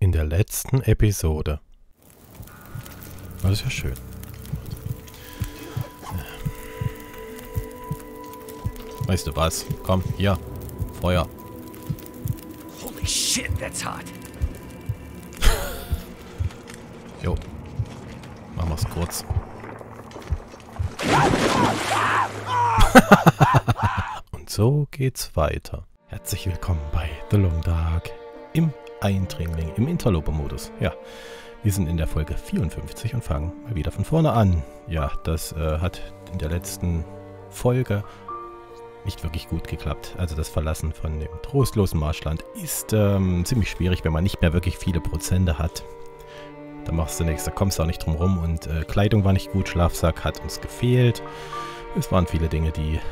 In der letzten Episode. Das ist ja schön. Weißt du was? Komm, hier. Feuer. Holy shit, that's hot. Jo. Machen wir's kurz. Und so geht's weiter. Herzlich willkommen bei The Long Dark im Eindringling, im Interloper-Modus. Ja, wir sind in der Folge 54 und fangen mal wieder von vorne an. Ja, das hat in der letzten Folge nicht wirklich gut geklappt. Also das Verlassen von dem trostlosen Marschland ist ziemlich schwierig, wenn man nicht mehr wirklich viele Prozente hat. Da machst du nichts, da kommst du auch nicht drum rum. Und Kleidung war nicht gut, Schlafsack hat uns gefehlt. Es waren viele Dinge, die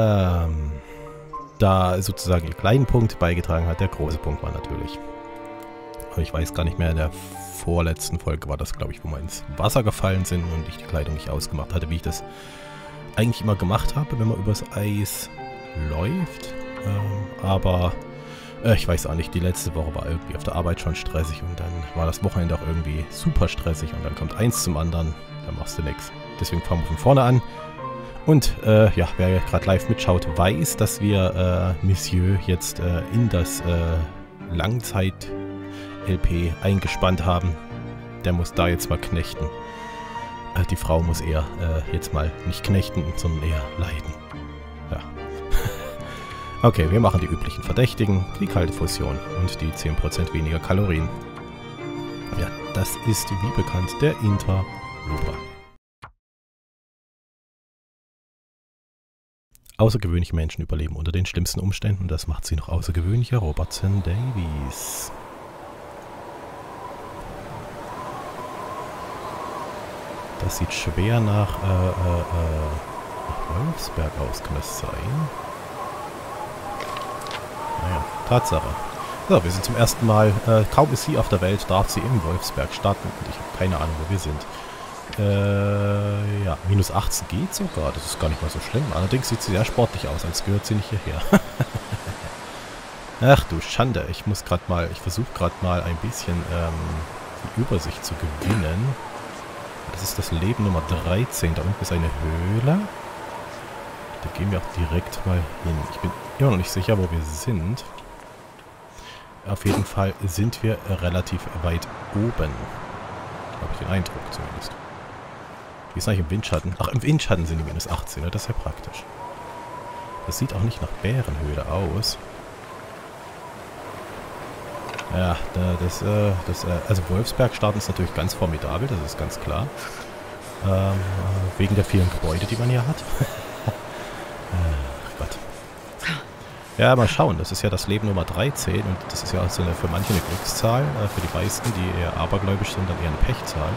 da sozusagen einen kleinen Punkt beigetragen hat. Der große Punkt war natürlich, aber ich weiß gar nicht mehr, in der vorletzten Folge war das, glaube ich, wo wir ins Wasser gefallen sind und ich die Kleidung nicht ausgemacht hatte, wie ich das eigentlich immer gemacht habe, wenn man übers Eis läuft. Aber ich weiß auch nicht, die letzte Woche war irgendwie auf der Arbeit schon stressig und dann war das Wochenende auch irgendwie super stressig und dann kommt eins zum anderen, dann machst du nichts. Deswegen fangen wir von vorne an. Und ja, wer gerade live mitschaut, weiß, dass wir Monsieur jetzt in das Langzeit-LP eingespannt haben. Der muss da jetzt mal knechten. Die Frau muss eher jetzt mal nicht knechten, sondern eher leiden. Ja. Okay, wir machen die üblichen Verdächtigen, die kalte Fusion und die 10% weniger Kalorien. Ja, das ist wie bekannt der Interloper. Außergewöhnliche Menschen überleben unter den schlimmsten Umständen und das macht sie noch außergewöhnlicher. Robertson Davies. Das sieht schwer nach Wolfsberg aus, kann das sein? Naja, Tatsache. So, wir sind zum ersten Mal, kaum ist sie auf der Welt, darf sie im Wolfsberg starten und ich habe keine Ahnung, wo wir sind. Ja, minus 18 geht sogar, das ist gar nicht mal so schlimm. Allerdings sieht sie sehr sportlich aus, als gehört sie nicht hierher. Ach du Schande, ich versuche gerade mal ein bisschen die Übersicht zu gewinnen. Das ist das Leben Nummer 13, da unten ist eine Höhle. Da gehen wir auch direkt mal hin. Ich bin immer noch nicht sicher, wo wir sind. Auf jeden Fall sind wir relativ weit oben. Habe ich den Eindruck zumindest. Wie ist eigentlich im Windschatten? Ach, im Windschatten sind die minus 18, das ist ja praktisch. Das sieht auch nicht nach Bärenhöhle aus. Ja, also Wolfsberg starten ist natürlich ganz formidabel, das ist ganz klar. Wegen der vielen Gebäude, die man hier hat. Ach Gott. Ja, mal schauen, das ist ja das Leben Nummer 13 und das ist ja auch so für manche eine Glückszahl, für die meisten, die eher abergläubisch sind, dann eher eine Pechzahl.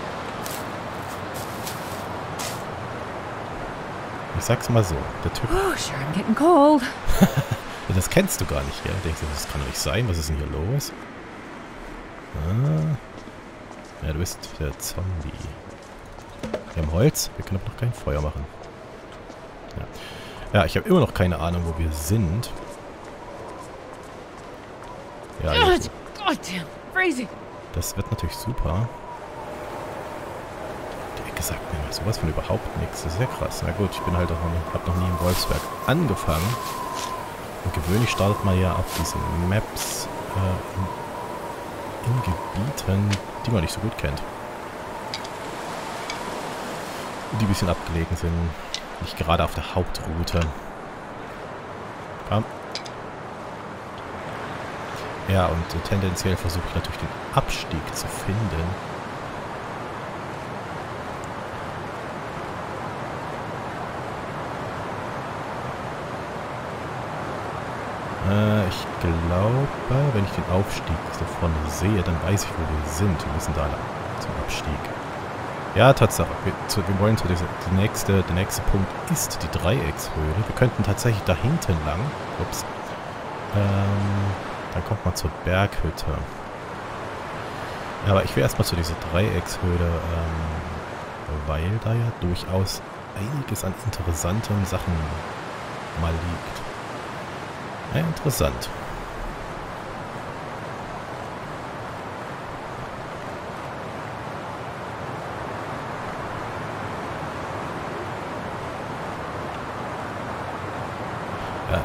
Ich sag's mal so, der Typ... Oh, sure, I'm getting cold. Das kennst du gar nicht, ja? Denkst du, das kann doch nicht sein, was ist denn hier los? Ah. Ja, du bist der Zombie. Wir haben Holz, wir können aber noch kein Feuer machen. Ja, ich habe immer noch keine Ahnung, wo wir sind. Ja, God damn, crazy. das wird natürlich super. Die Ecke sagt mir sowas von überhaupt nichts. Das ist ja krass. Na gut, ich bin halt auch hab noch nie im Wolfsberg angefangen. Und gewöhnlich startet man ja auf diesen Maps in Gebieten, die man nicht so gut kennt. Die ein bisschen abgelegen sind. Nicht gerade auf der Hauptroute. Komm. Ja, und tendenziell versuche ich natürlich den Abstieg zu finden. Ich glaube, wenn ich den Aufstieg so vorne sehe, dann weiß ich, wo wir sind. Wir müssen da lang zum Abstieg. Ja, Tatsache. Wir wollen zu der nächste Punkt ist die Dreieckshöhle. Wir könnten tatsächlich da hinten lang. Ups. Dann kommt man zur Berghütte. Ja, aber ich will erstmal zu dieser Dreieckshöhle, weil da ja durchaus einiges an interessanten Sachen mal liegt. Ja, interessant.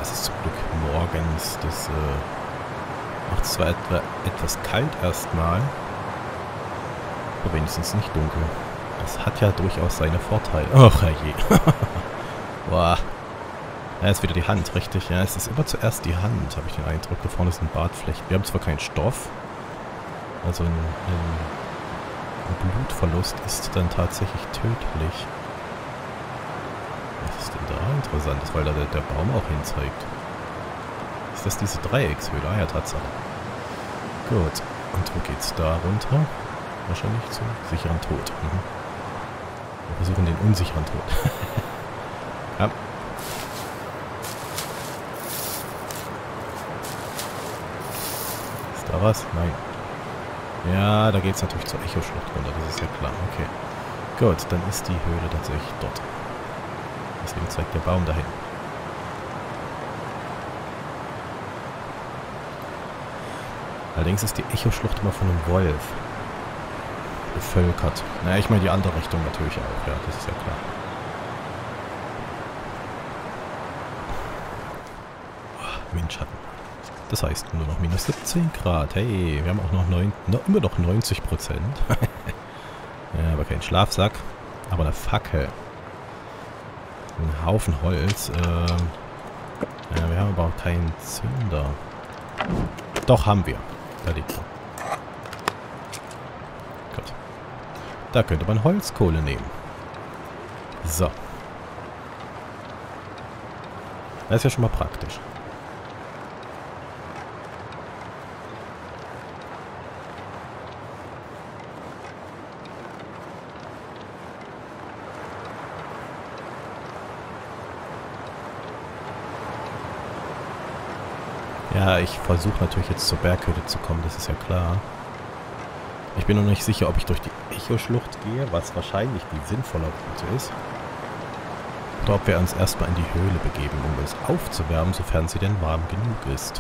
es ist zum Glück morgens. Das macht es zwar etwas kalt erstmal, aber wenigstens nicht dunkel. Das hat ja durchaus seine Vorteile. Ach je. Boah. Ja, ist wieder die Hand, richtig. Ja, es ist immer zuerst die Hand, habe ich den Eindruck. Da vorne sind Bartflechten. Wir haben zwar keinen Stoff, also ein Blutverlust ist dann tatsächlich tödlich. Was ist denn da Interessantes, weil da der Baum auch hinzeigt? Ist das diese Dreieckshöhle? Ah ja, Tatsache. Gut. Und wo geht's da runter? Wahrscheinlich zum sicheren Tod. Mhm. Wir versuchen den unsicheren Tod. Ja. Ist da was? Nein. Ja, da geht es natürlich zur Echo-Schlucht runter, das ist ja klar. Okay. Gut, dann ist die Höhle tatsächlich dort. Deswegen zeigt der Baum dahin. Allerdings ist die Echo-Schlucht immer von einem Wolf bevölkert. Naja, ich meine die andere Richtung natürlich auch, ja, das ist ja klar. Oh, Windschatten. Das heißt nur noch minus 17 Grad. Hey, wir haben auch noch immer noch 90%. Ja, aber kein Schlafsack. Aber eine Fackel. Ein Haufen Holz. Ja, wir haben aber auch keinen Zünder. Doch, haben wir. Da liegt er. Gut. Da könnte man Holzkohle nehmen. So. Das ist ja schon mal praktisch. Ja, ich versuche natürlich jetzt zur Berghütte zu kommen, das ist ja klar. Ich bin noch nicht sicher, ob ich durch die Echo-Schlucht gehe, was wahrscheinlich die sinnvolle Route ist. Oder ob wir uns erstmal in die Höhle begeben, um uns aufzuwärmen, sofern sie denn warm genug ist.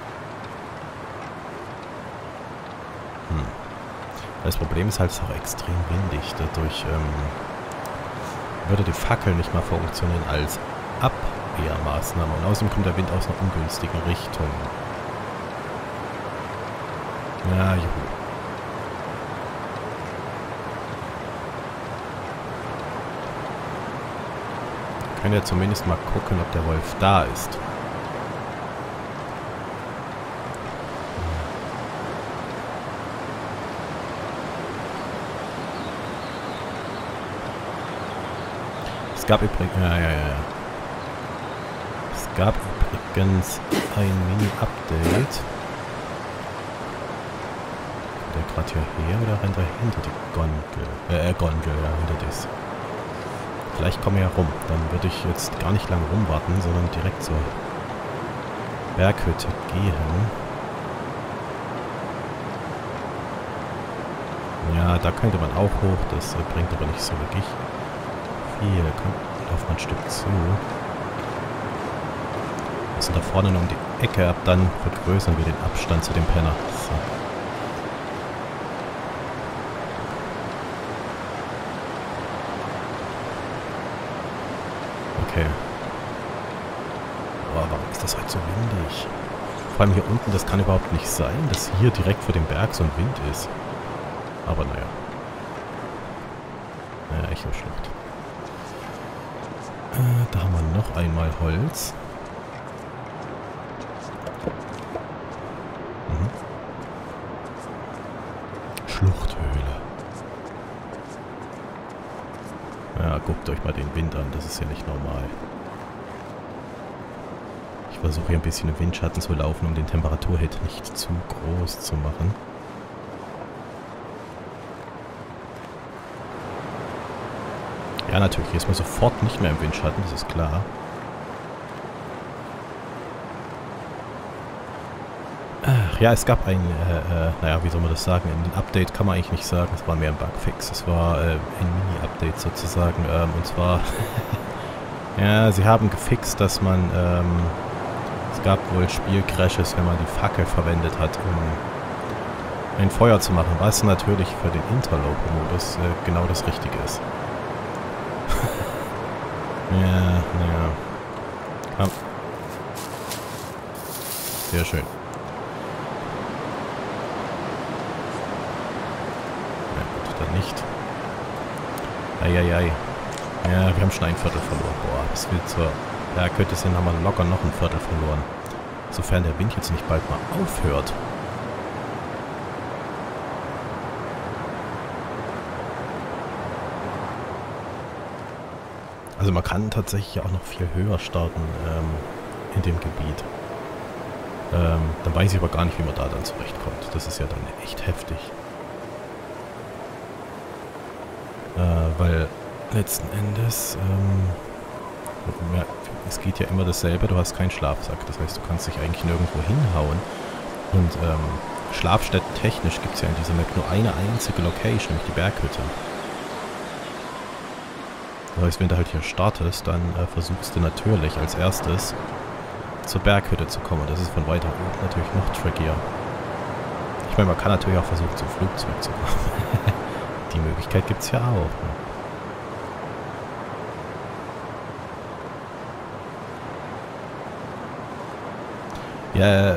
Das Problem ist halt, es ist auch extrem windig. Dadurch würde die Fackel nicht mal funktionieren als Abwehrmaßnahme. Und außerdem kommt der Wind aus einer ungünstigen Richtung. Ja, juhu. Wir können ja zumindest mal gucken, ob der Wolf da ist. Es gab übrigens... Es gab übrigens ein Mini-Update. Der gerade hierher oder rennt er hinter die Gondel? Ja, hinter das. Vielleicht kommen wir ja rum. Dann würde ich jetzt gar nicht lange rumwarten, sondern direkt zur Berghütte gehen. Ja, da könnte man auch hoch. Das bringt aber nicht so wirklich viel. Kommt auf ein Stück zu. Wir sind da vorne noch um die Ecke ab. Dann vergrößern wir den Abstand zu dem Penner. So. Okay. Boah, warum ist das heute so windig? Vor allem hier unten, das kann überhaupt nicht sein, dass hier direkt vor dem Berg so ein Wind ist. Aber naja. Naja, Echo-Schlucht. Da haben wir noch einmal Holz. Schluchthöhle. Ja, guckt euch mal den Wind an, das ist ja nicht normal. Ich versuche hier ein bisschen im Windschatten zu laufen, um den Temperaturhit nicht zu groß zu machen. Ja, natürlich, hier ist man sofort nicht mehr im Windschatten, das ist klar. Ach, ja, es gab ein, naja, wie soll man das sagen? Ein Update kann man eigentlich nicht sagen, es war mehr ein Bugfix. Es war ein Mini-Update sozusagen, und zwar, ja, sie haben gefixt, dass man, es gab wohl Spielcrashes, wenn man die Fackel verwendet hat, um ein Feuer zu machen, was natürlich für den Interloper-Modus genau das Richtige ist. Ja, naja. Komm. Sehr schön. Ja gut, dann nicht. Eieiei. Ja, wir haben schon ein Viertel verloren. Boah, bis wir zur Berghütte sind, haben wir locker noch ein Viertel verloren. Sofern der Wind jetzt nicht bald mal aufhört. Also man kann tatsächlich auch noch viel höher starten in dem Gebiet. Dann weiß ich aber gar nicht, wie man da dann zurechtkommt. Das ist ja dann echt heftig. Weil letzten Endes, ja, es geht ja immer dasselbe, du hast keinen Schlafsack. Das heißt, du kannst dich eigentlich nirgendwo hinhauen. Und Schlafstätten technisch gibt es ja in dieser Map nur eine einzige Location, nämlich die Berghütte. Das heißt, wenn du halt hier startest, dann versuchst du natürlich als erstes zur Berghütte zu kommen. Das ist von weiter oben natürlich noch trickier. Ich meine, man kann natürlich auch versuchen, zum Flugzeug zu kommen. Die Möglichkeit gibt es ja auch. Ja,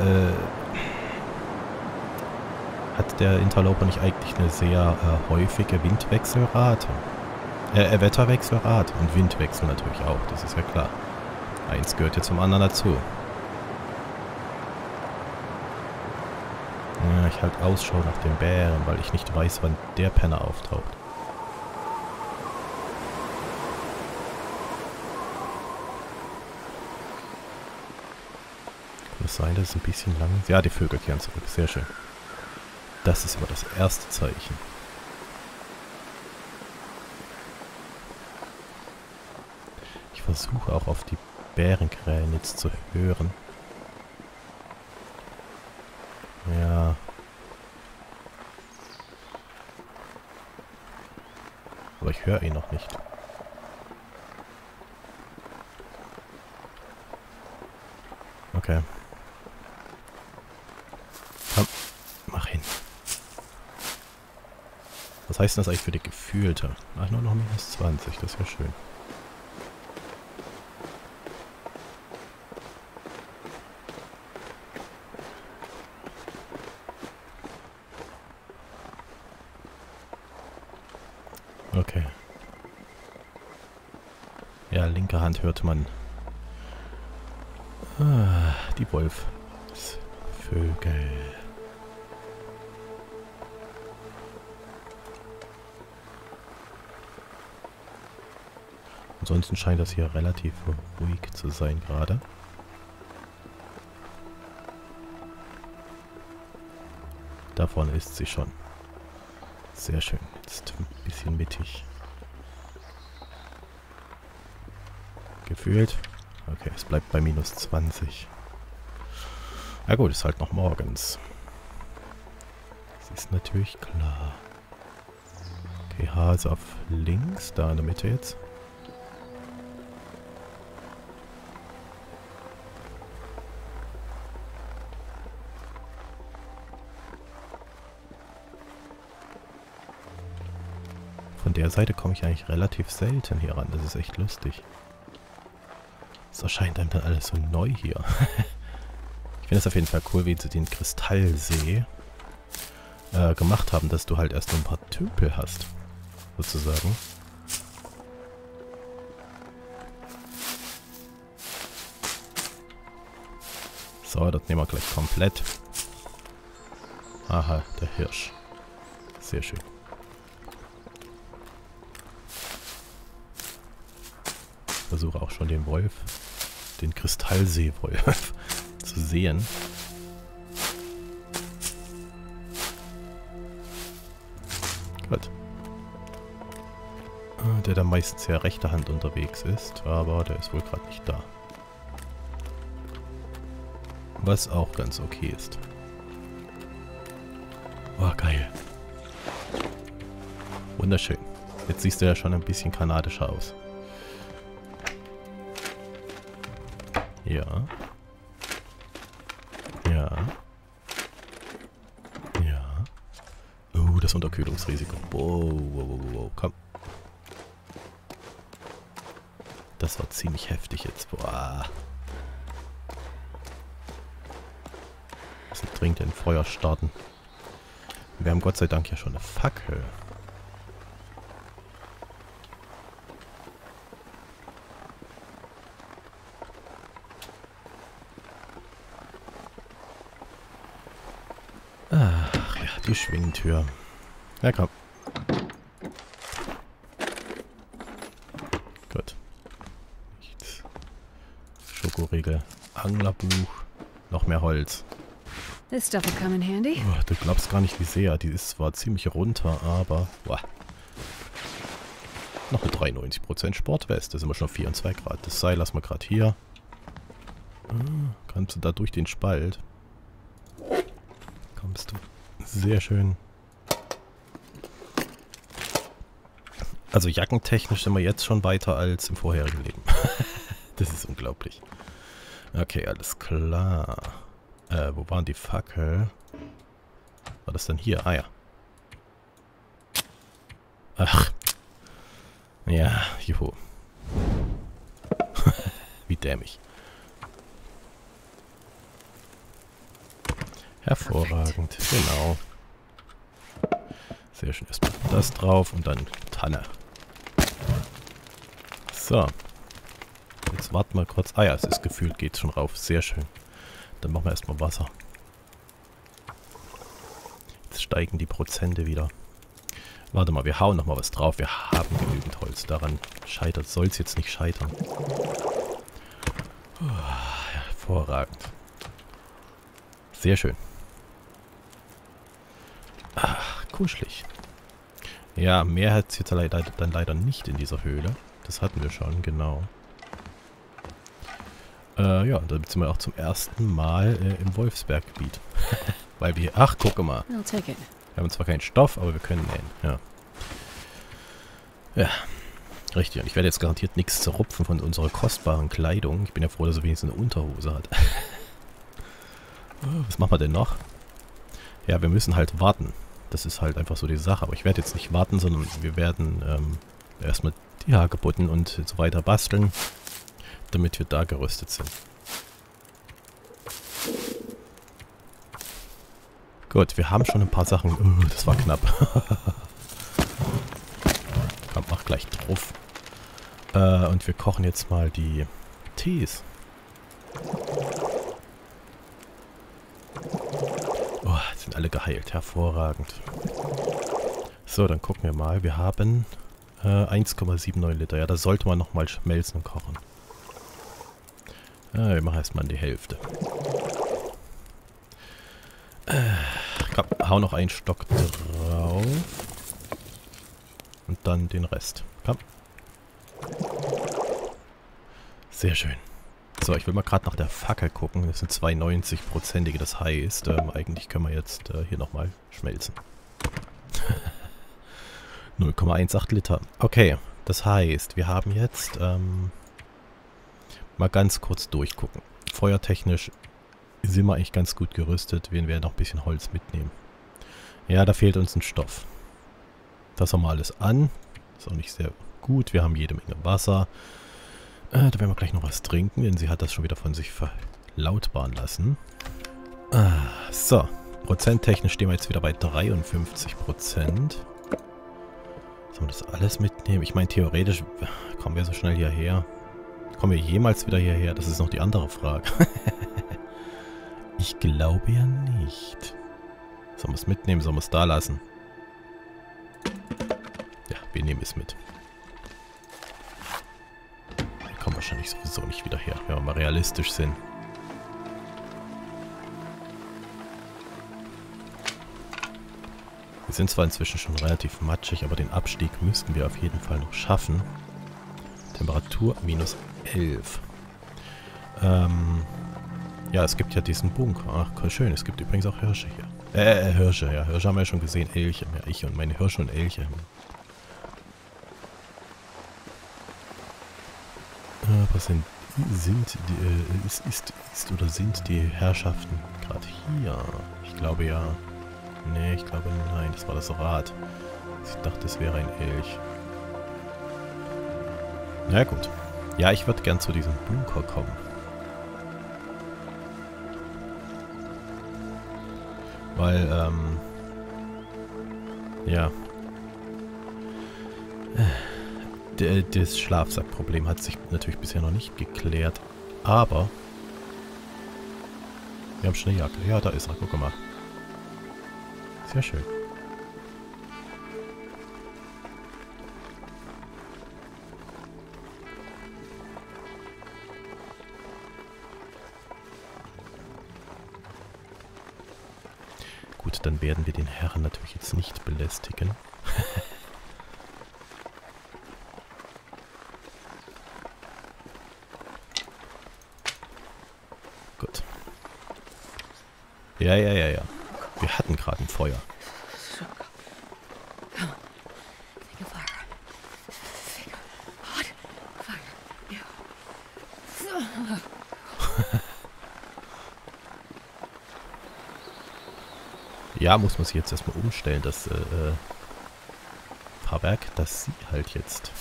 hat der Interloper nicht eigentlich eine sehr häufige Windwechselrate? Wetterwechselrate und Windwechsel natürlich auch, das ist ja klar. Eins gehört ja zum anderen dazu. Ja, ich halte Ausschau nach dem Bären, weil ich nicht weiß, wann der Penner auftaucht. Kann es sein, dass es ein bisschen lang ist? Ja, die Vögel kehren zurück, sehr schön. Das ist immer das erste Zeichen. Ich versuche auch auf die Bärenkrähen jetzt zu hören. Ja. Aber ich höre ihn noch nicht. Okay. Komm, mach hin. Was heißt das eigentlich für die gefühlte? Ach, nur noch minus 20, das wäre schön. Okay. Ja, linke Hand hörte man. Ah, die Wolfsvögel. Ansonsten scheint das hier relativ ruhig zu sein gerade. Da vorne ist sie schon. Sehr schön. Jetzt ein bisschen mittig. Gefühlt. Okay, es bleibt bei minus 20. Na gut, ist halt noch morgens. Das ist natürlich klar. Okay, Hase auf links, da in der Mitte jetzt. Von der Seite komme ich eigentlich relativ selten hier ran. Das ist echt lustig. Es erscheint einem dann alles so neu hier. Ich finde es auf jeden Fall cool, wie sie den Kristallsee gemacht haben, dass du halt erst nur ein paar Tümpel hast. Sozusagen. So, das nehmen wir gleich komplett. Aha, der Hirsch. Sehr schön. Ich versuche auch schon den Wolf, den Kristallseewolf zu sehen. Gut. Der da meistens ja rechter Hand unterwegs ist, aber der ist wohl gerade nicht da. Was auch ganz okay ist. Oh, geil. Wunderschön. Jetzt siehst du ja schon ein bisschen kanadischer aus. Ja. Ja. Ja. Oh, das Unterkühlungsrisiko. Wow, wow, wow, wow. Komm. Das war ziemlich heftig jetzt. Boah. dringend ein Feuer starten. Wir haben Gott sei Dank ja schon eine Fackel. Ach ja, die Schwingtür. Ja, komm. Gut. Nichts. Schokoriegel. Anglerbuch. Noch mehr Holz. This stuff will come in handy. Oh, du glaubst gar nicht, wie sehr. Die ist zwar ziemlich runter, aber... Boah. Noch eine 93% Sportweste. Da sind wir schon auf 4 und 2 Grad. Das Seil lassen wir gerade hier. Kannst du da durch den Spalt? Kommst du. Sehr schön. Also jackentechnisch sind wir jetzt schon weiter als im vorherigen Leben. Das ist unglaublich. Okay, alles klar. Wo waren die Fackel? War das denn hier? Ah ja. Ach. Ja, juhu. Wie dämlich. Hervorragend, genau. Sehr schön, erstmal das drauf und dann Tanne. So. Jetzt warten wir kurz. Ah ja, es ist gefühlt, geht schon rauf. Sehr schön. Dann machen wir erstmal Wasser. Jetzt steigen die Prozente wieder. Warte mal, wir hauen nochmal was drauf. Wir haben genügend Holz. Daran soll es jetzt nicht scheitern. Hervorragend. Sehr schön. Ach, kuschelig. Ja, mehr hat es jetzt dann leider nicht in dieser Höhle. Das hatten wir schon, genau. Ja, da sind wir auch zum ersten Mal im Wolfsberggebiet. Weil wir... Ach, gucke mal. I'll take it. Wir haben zwar keinen Stoff, aber wir können nähen. Ja. Ja, richtig. Und ich werde jetzt garantiert nichts zerrupfen von unserer kostbaren Kleidung. Ich bin ja froh, dass er wenigstens eine Unterhose hat. Was machen wir denn noch? Ja, wir müssen halt warten. Das ist halt einfach so die Sache. Aber ich werde jetzt nicht warten, sondern wir werden erstmal die Hagebutten und so weiter basteln, damit wir da gerüstet sind. Gut, wir haben schon ein paar Sachen. Das war knapp. Komm, mach gleich drauf. Und wir kochen jetzt mal die Tees. Oh, sind alle geheilt. Hervorragend. So, dann gucken wir mal. Wir haben 1,79 Liter. Ja, da sollte man nochmal schmelzen und kochen. Wir machen erstmal die Hälfte. Komm, hau noch einen Stock drauf. Und dann den Rest. Komm. Sehr schön. So, ich will mal gerade nach der Fackel gucken. Das sind 92%ige. Das heißt, eigentlich können wir jetzt hier nochmal schmelzen. 0,18 Liter. Okay, das heißt, wir haben jetzt... mal ganz kurz durchgucken. Feuertechnisch sind wir eigentlich ganz gut gerüstet, wenn wir noch ein bisschen Holz mitnehmen. Ja, da fehlt uns ein Stoff. Das haben wir alles an. Ist auch nicht sehr gut. Wir haben jede Menge Wasser. Da werden wir gleich noch was trinken, denn sie hat das schon wieder von sich verlautbaren lassen. So, prozenttechnisch stehen wir jetzt wieder bei 53%. Sollen wir das alles mitnehmen? Ich meine, theoretisch kommen wir so schnell hierher. Kommen wir jemals wieder hierher? Das ist noch die andere Frage. Ich glaube ja nicht. Sollen wir es mitnehmen? Sollen wir es da lassen? Ja, wir nehmen es mit. Wir kommen wahrscheinlich sowieso nicht wieder her, wenn wir mal realistisch sind. Wir sind zwar inzwischen schon relativ matschig, aber den Abstieg müssten wir auf jeden Fall noch schaffen. Temperatur minus 11. Ja, es gibt ja diesen Bunker. Ach, schön. Es gibt übrigens auch Hirsche hier. Hirsche, ja. Hirsche haben wir ja schon gesehen. Elche. Ja, ich und meine Hirsche und Elche. Was sind die Herrschaften gerade hier? Ich glaube ja. Nee, ich glaube nein. Das war das Rad. Ich dachte, es wäre ein Elch. Na gut. Ja, ich würde gern zu diesem Bunker kommen. Weil, ja. Das Schlafsackproblem hat sich natürlich bisher noch nicht geklärt. Aber wir haben schon eine Jacke. Ja, da ist er. Guck mal. Sehr schön. Gut, dann werden wir den Herrn natürlich jetzt nicht belästigen. Gut. Ja. Wir hatten gerade ein Feuer. Ja, muss man sich jetzt erstmal umstellen, das Fahrwerk, dass sie halt jetzt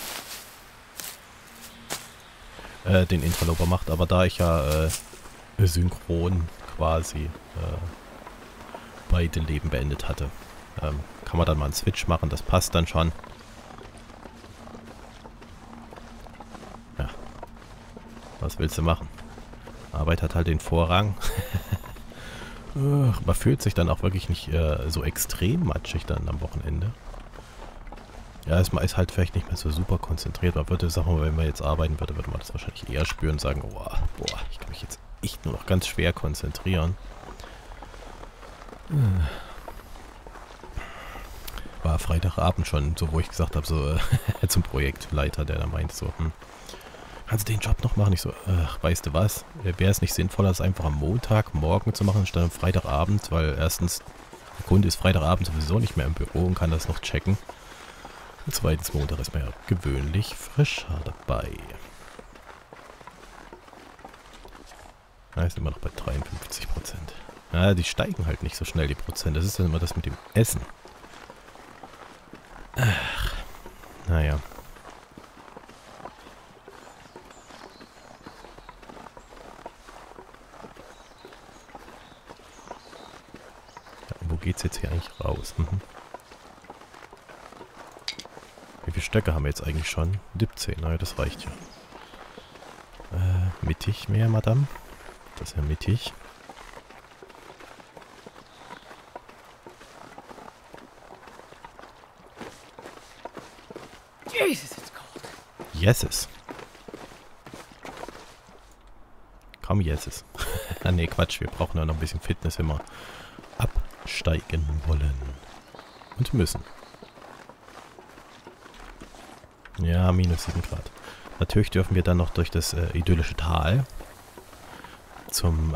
den Interloper macht. Aber da ich ja synchron quasi beide Leben beendet hatte, kann man dann mal einen Switch machen, das passt dann schon. Ja, was willst du machen? Arbeit hat halt den Vorrang. Man fühlt sich dann auch wirklich nicht so extrem matschig dann am Wochenende. Ja, man ist halt vielleicht nicht mehr so super konzentriert. Man würde sagen, wenn man jetzt arbeiten würde, würde man das wahrscheinlich eher spüren und sagen, oh, boah, ich kann mich jetzt echt nur noch ganz schwer konzentrieren. War Freitagabend schon so, wo ich gesagt habe, so zum Projektleiter, der da meint so, kannst du den Job noch machen? Ich so, weißt du was? Wäre es nicht sinnvoller, es einfach am Montagmorgen zu machen, statt am Freitagabend? Weil erstens, der Kunde ist Freitagabend sowieso nicht mehr im Büro und kann das noch checken. Und zweitens, Montag ist man ja gewöhnlich frischer dabei. Ja, ist immer noch bei 53%. Ja, die steigen halt nicht so schnell, die Prozent. Das ist dann immer das mit dem Essen. Ach, naja. Wo geht's jetzt hier eigentlich raus? Wie viele Stöcke haben wir jetzt eigentlich schon? 17, naja, das reicht ja. Mittig mehr, Madame? Das ist ja mittig. Jesus, it's cold. Yeses. Komm, yeses. Ah, nee, Quatsch, wir brauchen ja noch ein bisschen Fitness, wenn wir absteigen wollen. Und müssen. Ja, minus 7 Grad. Natürlich dürfen wir dann noch durch das idyllische Tal zum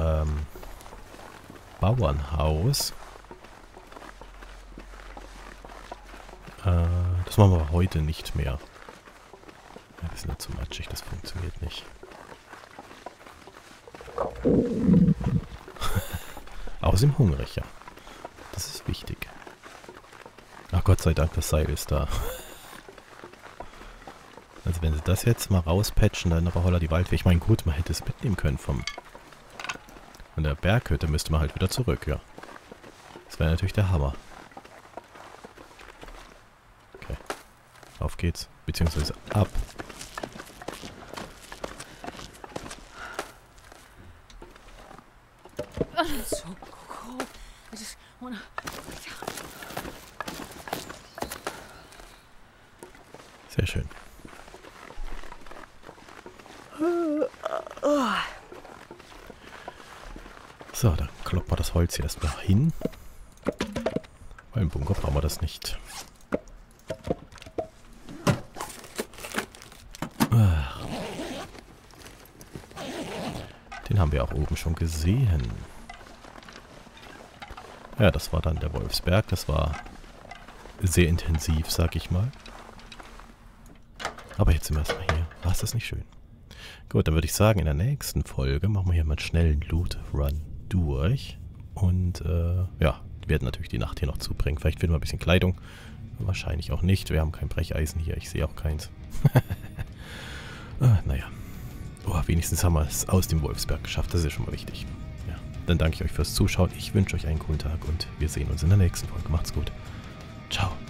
Bauernhaus. Das machen wir aber heute nicht mehr. Ja, das ist nicht zu matschig, das funktioniert nicht. Außerdem hungrig, ja. Das ist wichtig. Ach Gott sei Dank, das Seil ist da. Also wenn sie das jetzt mal rauspatchen, dann aber holla die Waldweg. Ich meine, gut, man hätte es mitnehmen können von der Berghütte, müsste man halt wieder zurück, ja. Das wäre natürlich der Hammer. Okay. Auf geht's. Beziehungsweise ab. It's so cold. I just wanna lay down. Sehr schön. So, dann kloppen wir das Holz hier erstmal hin. Weil im Bunker brauchen wir das nicht. Den haben wir auch oben schon gesehen. Ja, das war dann der Wolfsberg. Das war sehr intensiv, sag ich mal. Aber jetzt sind wir erstmal hier. War es das nicht schön? Gut, dann würde ich sagen, in der nächsten Folge machen wir hier mal einen schnellen Loot-Run durch. Und ja, wir werden natürlich die Nacht hier noch zubringen. Vielleicht finden wir ein bisschen Kleidung. Wahrscheinlich auch nicht. Wir haben kein Brecheisen hier. Ich sehe auch keins. Naja. Oh, wenigstens haben wir es aus dem Wolfsberg geschafft. Das ist ja schon mal wichtig. Ja. Dann danke ich euch fürs Zuschauen. Ich wünsche euch einen coolen Tag und wir sehen uns in der nächsten Folge. Macht's gut. Ciao.